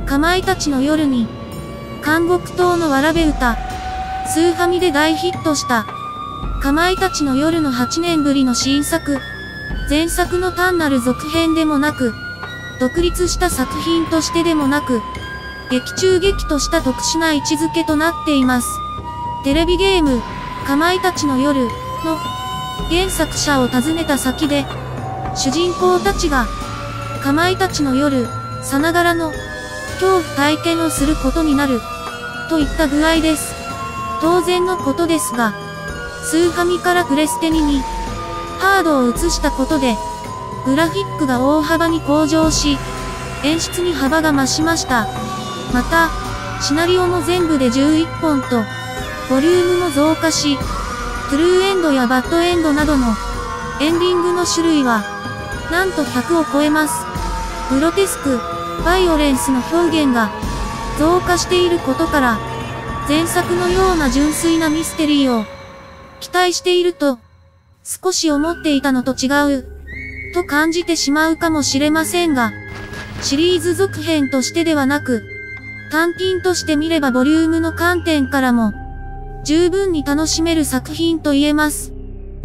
かまいたちの夜に、監獄島のわらべ歌、スーファミで大ヒットした、かまいたちの夜の8年ぶりの新作、前作の単なる続編でもなく、独立した作品としてでもなく、劇中劇とした特殊な位置づけとなっています。テレビゲーム、かまいたちの夜の原作者を訪ねた先で、主人公たちが、かまいたちの夜、さながらの恐怖体験をすることになる、といった具合です。当然のことですが、スーファミからプレステ2に、ハードを移したことで、グラフィックが大幅に向上し、演出に幅が増しました。また、シナリオも全部で11本と、ボリュームも増加し、トゥルーエンドやバッドエンドなどのエンディングの種類は、なんと100を超えます。グロテスク、バイオレンスの表現が増加していることから、前作のような純粋なミステリーを期待していると、少し思っていたのと違う、と感じてしまうかもしれませんが、シリーズ続編としてではなく、単品として見ればボリュームの観点からも、十分に楽しめる作品と言えます。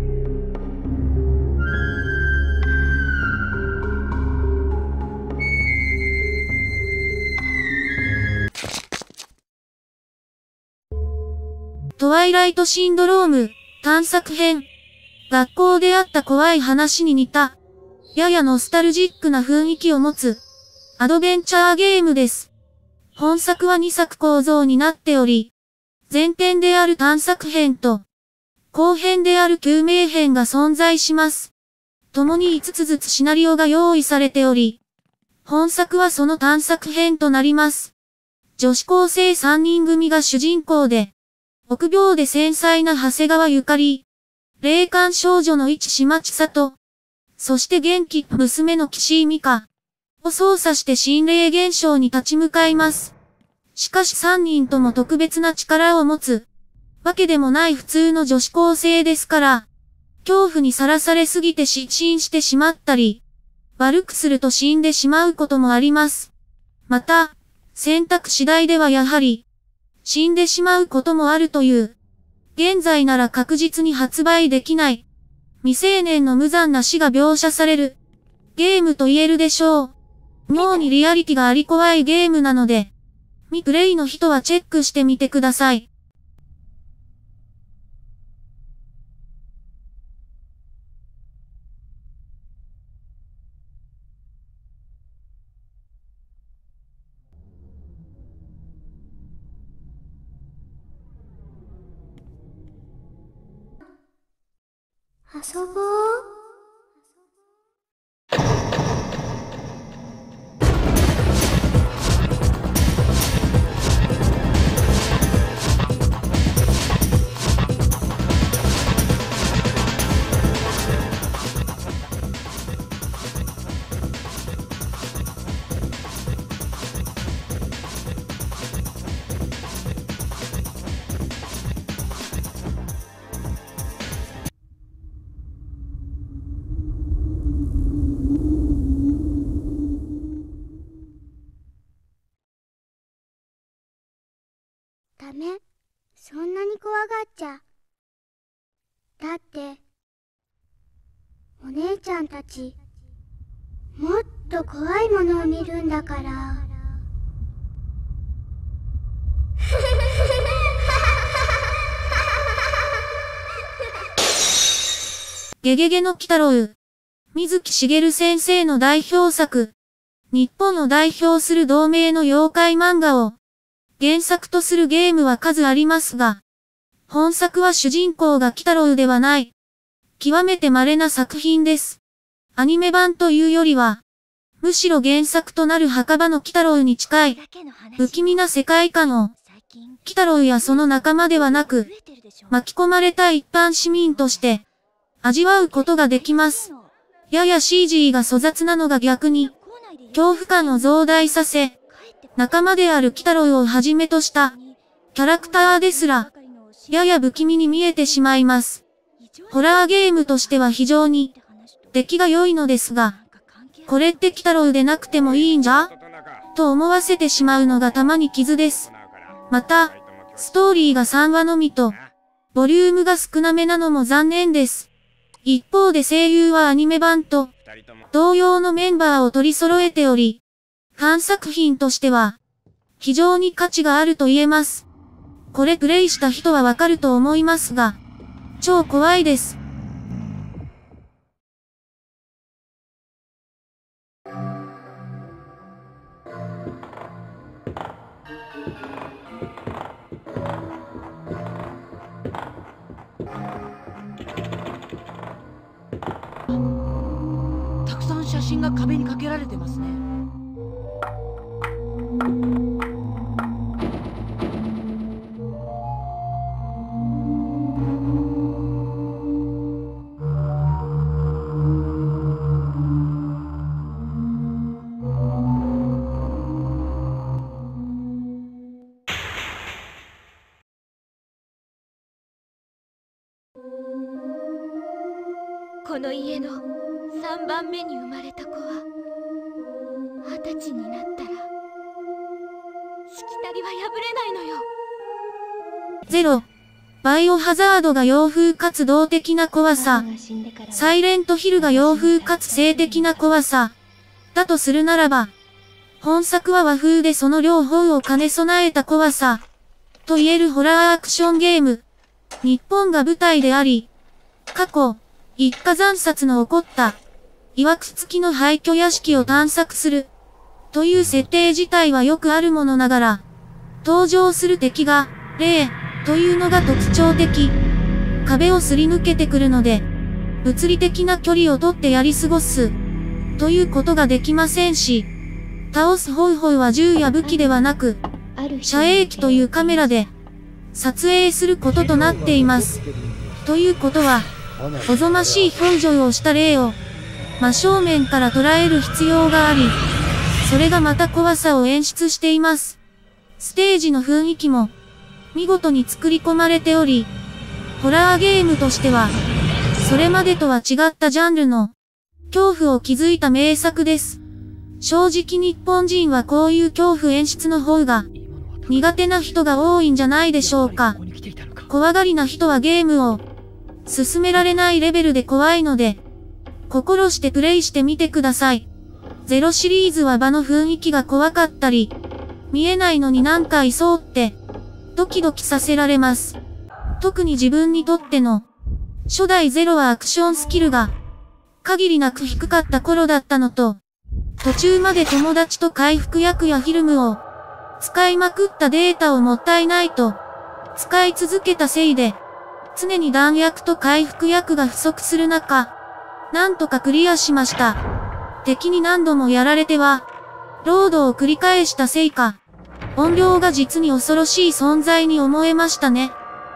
トワイライトシンドローム、探索編。学校であった怖い話に似た、ややノスタルジックな雰囲気を持つ、アドベンチャーゲームです。本作は2作構造になっており、前編である探索編と、後編である救命編が存在します。共に5つずつシナリオが用意されており、本作はその探索編となります。女子高生3人組が主人公で、臆病で繊細な長谷川ゆかり、霊感少女の市島千里、そして元気娘の岸井美香を操作して心霊現象に立ち向かいます。しかし3人とも特別な力を持つわけでもない普通の女子高生ですから、恐怖にさらされすぎて失神してしまったり、悪くすると死んでしまうこともあります。また、選択次第ではやはり、死んでしまうこともあるという、現在なら確実に発売できない、未成年の無残な死が描写される、ゲームと言えるでしょう。妙にリアリティがあり怖いゲームなので、未プレイの人はチェックしてみてください。 遊ぼう。ダメ、そんなに怖がっちゃ。だって、お姉ちゃんたち、もっと怖いものを見るんだから。 ゲゲゲの鬼太郎。水木しげる先生の代表作。日本を代表する同名の妖怪漫画を原作とするゲームは数ありますが、本作は主人公が鬼太郎ではない。極めて稀な作品です。アニメ版というよりは、むしろ原作となる墓場の鬼太郎に近い、不気味な世界観を、鬼太郎やその仲間ではなく、巻き込まれた一般市民として、味わうことができます。やや CG が粗雑なのが逆に、恐怖感を増大させ、仲間である鬼太郎をはじめとした、キャラクターですら、やや不気味に見えてしまいます。ホラーゲームとしては非常に、出来が良いのですが、これって鬼太郎でなくてもいいんじゃと思わせてしまうのがたまに傷です。また、ストーリーが3話のみと、ボリュームが少なめなのも残念です。一方で声優はアニメ版と、同様のメンバーを取り揃えており、ファン作品としては、非常に価値があると言えます。これプレイした人はわかると思いますが、超怖いです。 たくさん写真が壁にかけられてますね。 この家の3番目に生まれた子は20歳になったらしきたりは破れないのよ。 0、バイオハザードが洋風かつ動的な怖さ、サイレントヒルが洋風かつ性的な怖さ、だとするならば、本作は和風でその両方を兼ね備えた怖さ、と言えるホラーアクションゲーム。日本が舞台であり、過去、一家惨殺の起こった、曰く付きの廃墟屋敷を探索する、という設定自体はよくあるものながら、登場する敵が、霊、というのが特徴的。壁をすり抜けてくるので、物理的な距離をとってやり過ごす、ということができませんし、倒す方法は銃や武器ではなく、遮影機というカメラで、撮影することとなっています。ということは、おぞましい表情をした霊を、真正面から捉える必要があり、それがまた怖さを演出しています。ステージの雰囲気も、見事に作り込まれており、ホラーゲームとしては、それまでとは違ったジャンルの、恐怖を築いた名作です。正直日本人はこういう恐怖演出の方が、苦手な人が多いんじゃないでしょうか。怖がりな人はゲームを、進められないレベルで怖いので、心してプレイしてみてください。0シリーズは場の雰囲気が怖かったり、見えないのになんかいそうって、ドキドキさせられます。特に自分にとっての、初代0はアクションスキルが、限りなく低かった頃だったのと、途中まで友達と回復薬やフィルムを、使いまくったデータをもったいないと、使い続けたせいで、常に弾薬と回復薬が不足する中、なんとかクリアしました。敵に何度もやられては、ロードを繰り返したせいか、音量が実に恐ろしい存在に思えましたね。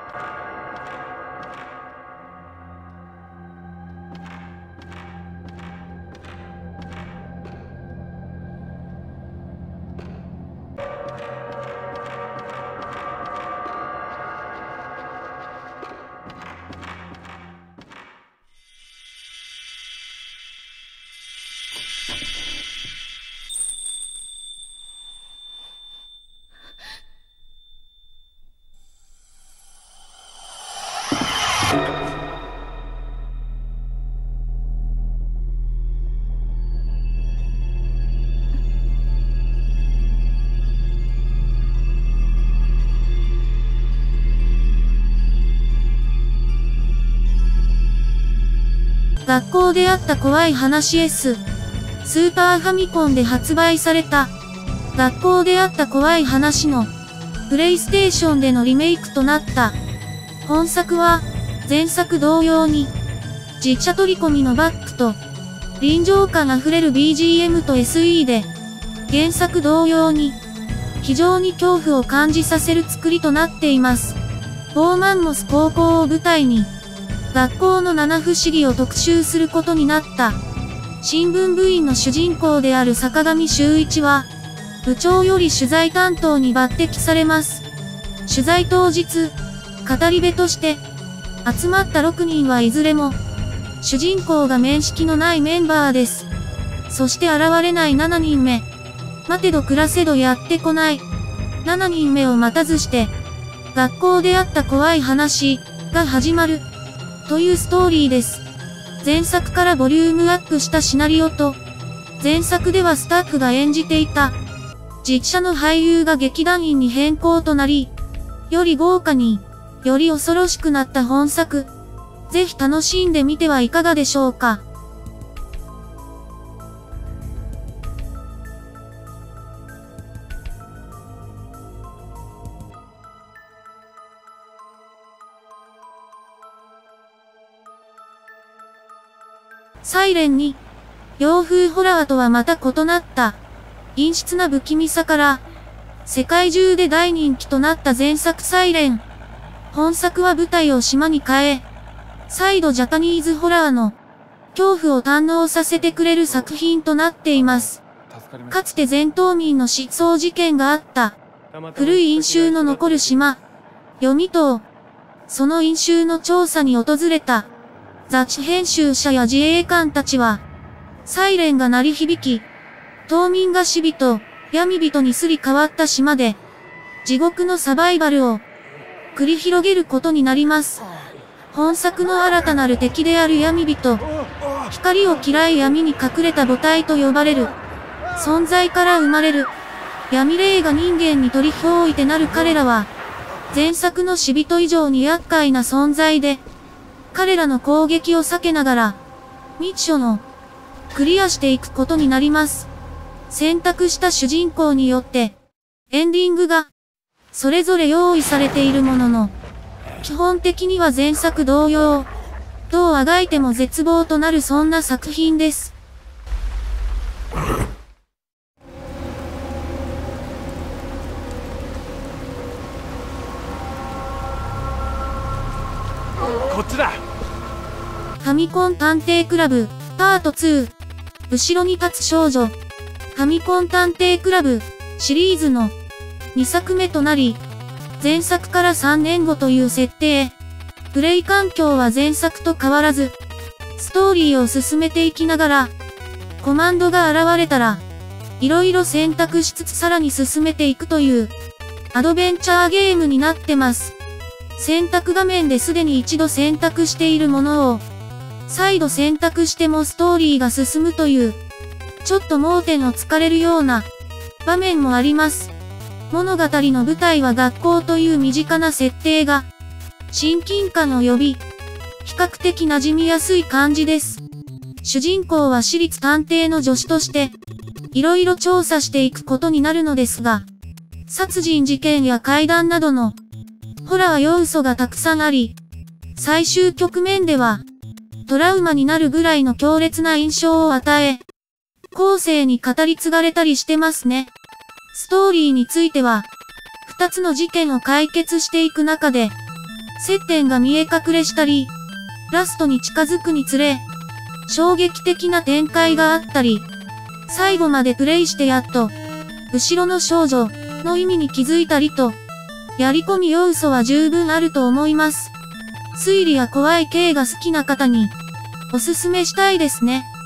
学校であった怖い話 S。スーパーファミコンで発売された、学校であった怖い話の、プレイステーションでのリメイクとなった。本作は、前作同様に、実写取り込みのバックと、臨場感あふれる BGM と SE で、原作同様に、非常に恐怖を感じさせる作りとなっています。ボーマンモス高校を舞台に、学校の七不思議を特集することになった。新聞部員の主人公である坂上修一は、部長より取材担当に抜擢されます。取材当日、語り部として、集まった6人はいずれも、主人公が面識のないメンバーです。そして現れない7人目。 待てど暮らせどやってこない。7人目を待たずして、学校であった怖い話が始まる。というストーリーです。前作からボリュームアップしたシナリオと、前作ではスタッフが演じていた、実写の俳優が劇団員に変更となり、より豪華に、より恐ろしくなった本作。ぜひ楽しんでみてはいかがでしょうか。サイレン2。洋風ホラーとはまた異なった、陰湿な不気味さから、世界中で大人気となった前作サイレン。本作は舞台を島に変え、再度ジャパニーズホラーの恐怖を堪能させてくれる作品となっています。かつて全島民の失踪事件があった、古い因習の残る島、読島。その因習の調査に訪れた、雑誌編集者や自衛官たちは、サイレンが鳴り響き、島民が死人、闇人にすり替わった島で、地獄のサバイバルを繰り広げることになります。本作の新たなる敵である闇人、光を嫌い闇に隠れた母体と呼ばれる存在から生まれる闇霊が人間に取り憑いてなる彼らは、前作の死人以上に厄介な存在で、彼らの攻撃を避けながら、ミッションをクリアしていくことになります。選択した主人公によって、エンディングが、それぞれ用意されているものの、基本的には前作同様、どうあがいても絶望となるそんな作品です。 こっちだ。 ファミコン探偵クラブ、パート2。後ろに立つ少女。ファミコン探偵クラブ、シリーズの2作目となり、前作から3年後という設定。プレイ環境は前作と変わらず、ストーリーを進めていきながら、コマンドが現れたら、いろいろ選択しつつさらに進めていくという、アドベンチャーゲームになってます。選択画面ですでに一度選択しているものを、再度選択してもストーリーが進むという、ちょっと盲点を突かれるような場面もあります。物語の舞台は学校という身近な設定が、親近感を呼び、比較的馴染みやすい感じです。主人公は私立探偵の助手として、いろいろ調査していくことになるのですが、殺人事件や怪談などの、ホラー要素がたくさんあり、最終局面では、トラウマになるぐらいの強烈な印象を与え、後世に語り継がれたりしてますね。ストーリーについては、2つの事件を解決していく中で、接点が見え隠れしたり、ラストに近づくにつれ、衝撃的な展開があったり、最後までプレイしてやっと、後ろの少女の意味に気づいたりと、やり込み要素は十分あると思います。推理や怖い系が好きな方に、おすすめしたいですね。